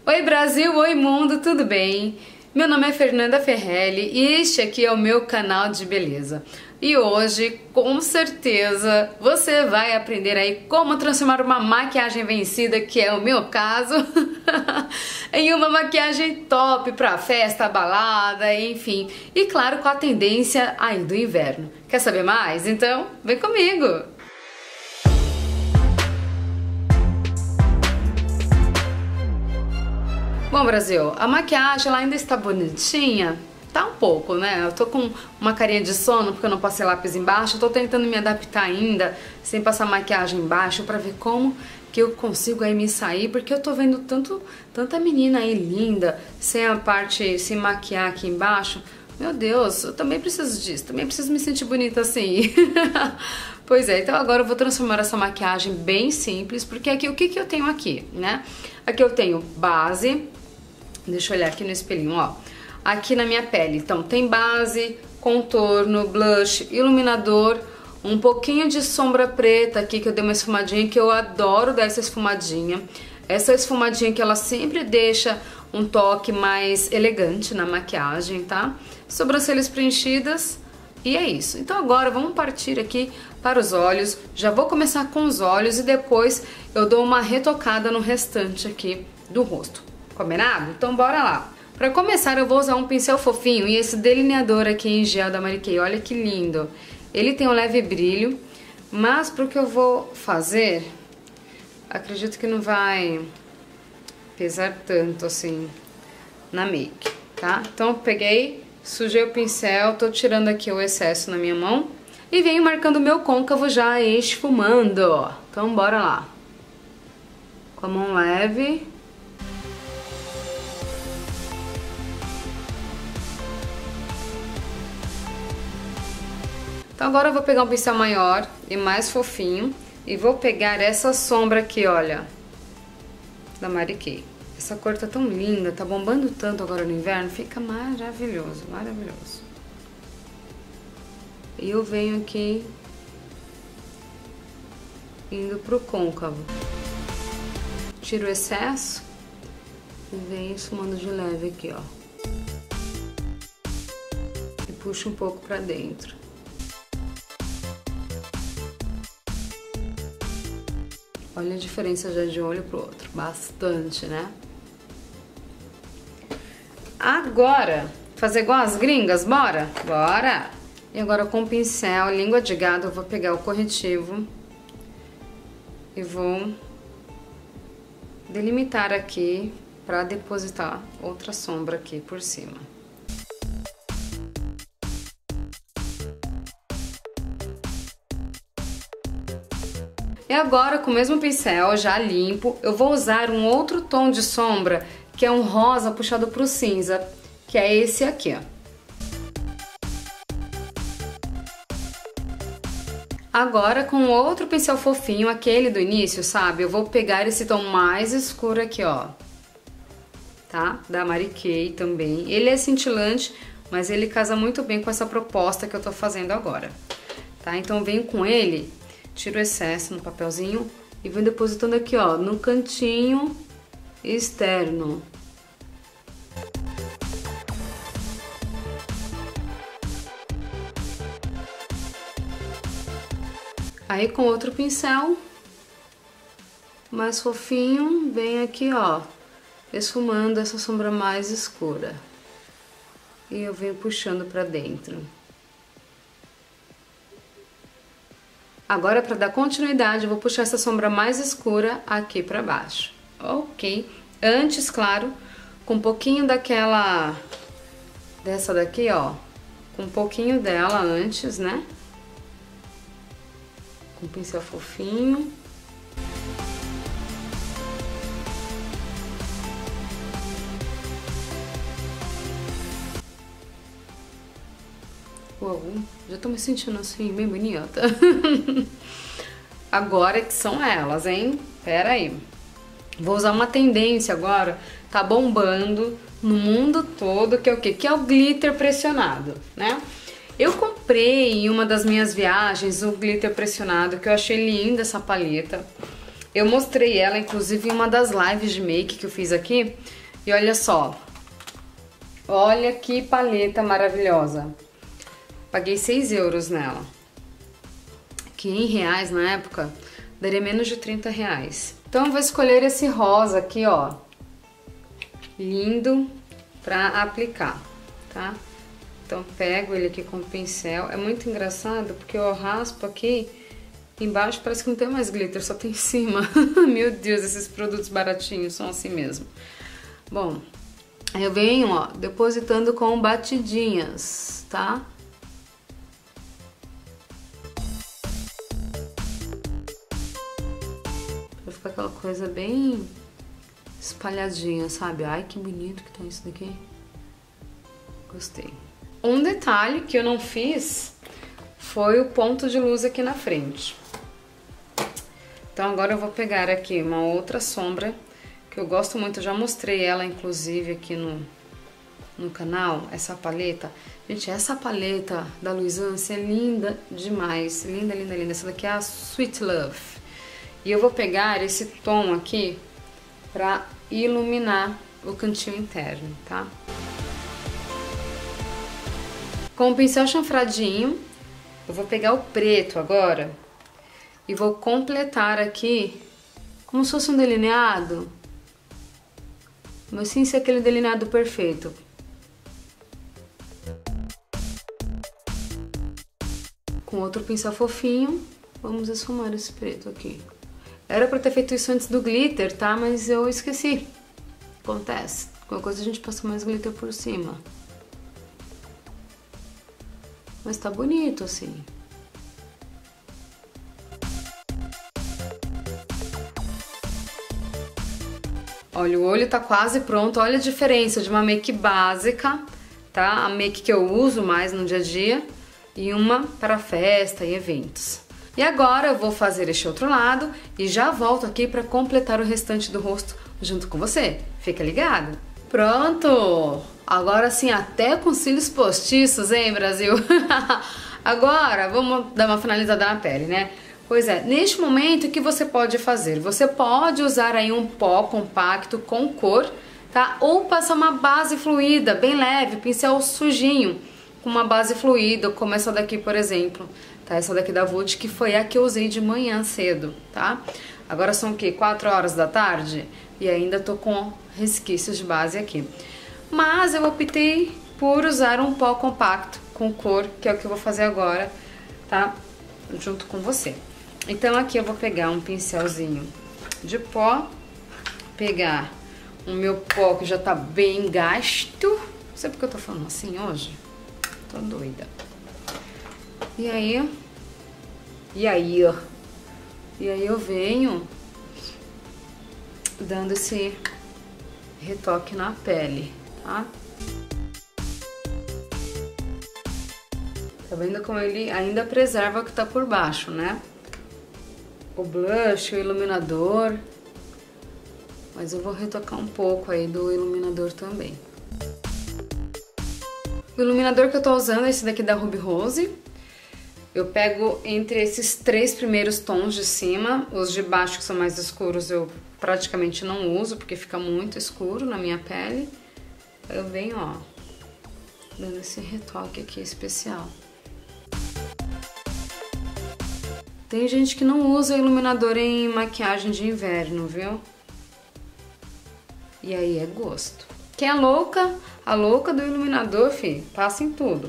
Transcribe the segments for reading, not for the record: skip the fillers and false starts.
Oi Brasil, oi mundo, tudo bem? Meu nome é Fernanda Ferrelli e este aqui é o meu canal de beleza. E hoje, com certeza, você vai aprender aí como transformar uma maquiagem vencida, que é o meu caso, em uma maquiagem top pra festa, balada, enfim. E claro, com a tendência aí do inverno. Quer saber mais? Então, vem comigo! Bom, Brasil, a maquiagem ela ainda está bonitinha? Tá um pouco, né? Eu tô com uma carinha de sono porque eu não passei lápis embaixo. Eu tô tentando me adaptar ainda, sem passar maquiagem embaixo, pra ver como que eu consigo aí me sair. Porque eu tô vendo tanta menina aí linda, sem a parte, sem maquiar aqui embaixo. Meu Deus, eu também preciso disso, também preciso me sentir bonita assim. Pois é, então agora eu vou transformar essa maquiagem bem simples, porque aqui, o que eu tenho aqui, né? Aqui eu tenho base, deixa eu olhar aqui no espelhinho, ó. Aqui na minha pele, então tem base, contorno, blush, iluminador, um pouquinho de sombra preta aqui que eu dei uma esfumadinha, que eu adoro dar essa esfumadinha. Essa esfumadinha que ela sempre deixa um toque mais elegante na maquiagem, tá? Sobrancelhas preenchidas e é isso. Então agora vamos partir aqui para os olhos. Já vou começar com os olhos e depois eu dou uma retocada no restante aqui do rosto. Combinado? Então bora lá. Para começar eu vou usar um pincel fofinho e esse delineador aqui em gel da Mary Kay. Olha que lindo. Ele tem um leve brilho, mas pro que eu vou fazer, acredito que não vai pesar tanto assim na make, tá? Então eu peguei, sujei o pincel, tô tirando aqui o excesso na minha mão e venho marcando o meu côncavo já esfumando. Então bora lá. Com a mão leve. Então agora eu vou pegar um pincel maior e mais fofinho e vou pegar essa sombra aqui, olha, da Mary Kay. Essa cor tá tão linda, tá bombando tanto agora no inverno, fica maravilhoso, maravilhoso. E eu venho aqui indo pro côncavo. Tiro o excesso e venho esfumando de leve aqui, ó. E puxo um pouco pra dentro. Olha a diferença já de um olho pro outro, bastante, né? Agora, fazer igual as gringas, bora? Bora! E agora com o pincel, língua de gado, eu vou pegar o corretivo e vou delimitar aqui pra depositar outra sombra aqui por cima. E agora, com o mesmo pincel, já limpo, eu vou usar um outro tom de sombra, que é um rosa puxado pro cinza, que é esse aqui, ó. Agora, com outro pincel fofinho, aquele do início, sabe? Eu vou pegar esse tom mais escuro aqui, ó. Tá? Da Mary Kay também. Ele é cintilante, mas ele casa muito bem com essa proposta que eu tô fazendo agora. Tá? Então, venho com ele... Tiro o excesso no papelzinho e vou depositando aqui, ó, no cantinho externo. Aí com outro pincel, mais fofinho, vem aqui, ó, esfumando essa sombra mais escura. E eu venho puxando pra dentro. Agora, para dar continuidade, eu vou puxar essa sombra mais escura aqui para baixo, ok? Antes, claro, com um pouquinho dessa daqui, ó, com um pouquinho dela antes, né? Com um pincel fofinho. Uou, já tô me sentindo assim, bem bonita. Agora que são elas, hein? Pera aí. Vou usar uma tendência agora, tá bombando no mundo todo, que é o quê? Que é o glitter pressionado, né? Eu comprei em uma das minhas viagens o glitter pressionado, que eu achei linda essa paleta. Eu mostrei ela, inclusive, em uma das lives de make que eu fiz aqui. E olha só. Olha que paleta maravilhosa. Paguei 6 euros nela. Que em reais, na época, daria menos de 30 reais. Então eu vou escolher esse rosa aqui, ó. Lindo pra aplicar, tá? Então pego ele aqui com o pincel. É muito engraçado porque eu raspo aqui, embaixo parece que não tem mais glitter, só tem em cima. Meu Deus, esses produtos baratinhos são assim mesmo. Bom, aí eu venho, ó, depositando com batidinhas, tá? Pra ficar aquela coisa bem espalhadinha, sabe? Ai, que bonito que tá isso daqui. Gostei. Um detalhe que eu não fiz foi o ponto de luz aqui na frente. Então agora eu vou pegar aqui uma outra sombra que eu gosto muito, eu já mostrei ela inclusive aqui no canal, essa paleta. Gente, essa paleta da Luisance é linda demais, linda, linda, linda. Essa daqui é a Sweet Love. E eu vou pegar esse tom aqui pra iluminar o cantinho interno, tá? Com o pincel chanfradinho, eu vou pegar o preto agora e vou completar aqui como se fosse um delineado, mas sem ser aquele delineado perfeito. Com outro pincel fofinho, vamos esfumar esse preto aqui. Era pra ter feito isso antes do glitter, tá? Mas eu esqueci. Acontece. Qualquer coisa a gente passa mais glitter por cima. Mas tá bonito assim. Olha, o olho tá quase pronto. Olha a diferença de uma make básica, tá? A make que eu uso mais no dia a dia e uma para festa e eventos. E agora eu vou fazer este outro lado e já volto aqui para completar o restante do rosto junto com você. Fica ligado? Pronto! Agora sim, até com cílios postiços, hein, Brasil? Agora, vamos dar uma finalizada na pele, né? Pois é, neste momento, o que você pode fazer? Você pode usar aí um pó compacto com cor, tá? Ou passar uma base fluida, bem leve, pincel sujinho, com uma base fluida, como essa daqui, por exemplo. Tá? Essa daqui da Vult, que foi a que eu usei de manhã cedo, tá? Agora são o quê? 4 horas da tarde? E ainda tô com resquícios de base aqui. Mas eu optei por usar um pó compacto com cor, que é o que eu vou fazer agora, tá? Junto com você. Então aqui eu vou pegar um pincelzinho de pó, pegar o meu pó que já tá bem gasto. Não sei porque eu tô falando assim hoje. Tô doida. E aí eu venho dando esse retoque na pele, tá? Tá vendo como ele ainda preserva o que tá por baixo, né? O blush, o iluminador. Mas eu vou retocar um pouco aí do iluminador também. O iluminador que eu tô usando é esse daqui da Ruby Rose. Eu pego entre esses 3 primeiros tons de cima. Os de baixo, que são mais escuros, eu praticamente não uso, porque fica muito escuro na minha pele. Eu venho, ó, dando esse retoque aqui especial. Tem gente que não usa iluminador em maquiagem de inverno, viu? E aí é gosto. Quem é louca, a louca do iluminador, fi, passa em tudo.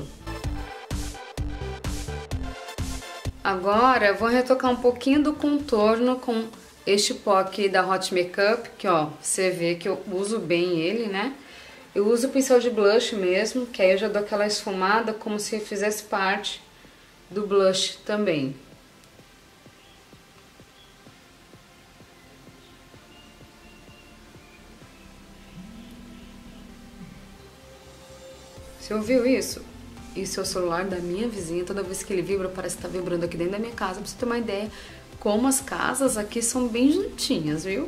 Agora eu vou retocar um pouquinho do contorno com este pó aqui da Hot Makeup, que ó, você vê que eu uso bem ele, né? Eu uso o pincel de blush mesmo, que aí eu já dou aquela esfumada como se fizesse parte do blush também. Você ouviu isso? Isso é o celular da minha vizinha. Toda vez que ele vibra, parece que tá vibrando aqui dentro da minha casa. Pra você ter uma ideia como as casas aqui são bem juntinhas, viu?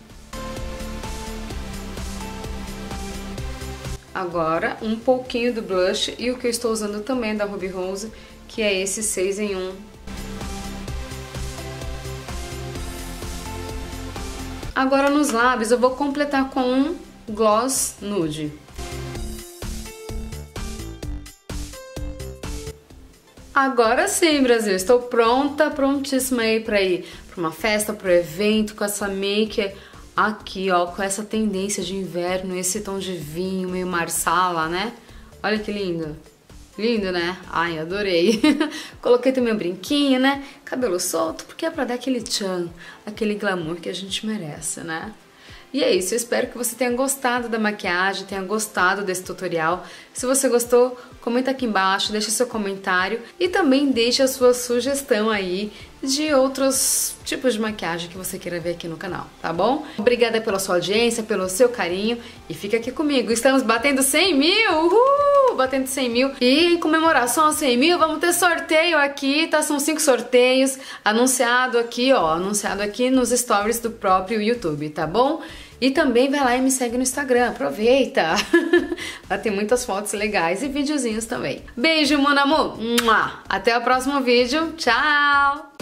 Agora, um pouquinho do blush e o que eu estou usando também da Ruby Rose, que é esse 6 em 1. Agora nos lábios eu vou completar com um gloss nude. Agora sim, Brasil, estou pronta, prontíssima aí pra ir pra uma festa, pro evento, com essa make aqui, ó, com essa tendência de inverno, esse tom de vinho, meio marsala, né? Olha que lindo. Lindo, né? Ai, adorei. Coloquei também um brinquinho, né? Cabelo solto, porque é pra dar aquele tchan, aquele glamour que a gente merece, né? E é isso, eu espero que você tenha gostado da maquiagem, tenha gostado desse tutorial. Se você gostou, comenta aqui embaixo, deixa seu comentário e também deixa a sua sugestão aí de outros tipos de maquiagem que você queira ver aqui no canal, tá bom? Obrigada pela sua audiência, pelo seu carinho e fica aqui comigo. Estamos batendo 100 mil! Uhul! Batendo 100 mil. E em comemoração aos 100 mil, vamos ter sorteio aqui, tá? São 5 sorteios anunciado aqui, ó, anunciado aqui nos stories do próprio YouTube, tá bom? E também vai lá e me segue no Instagram, aproveita! Lá tem muitas fotos legais e videozinhos também. Beijo, mon amour! Até o próximo vídeo, tchau!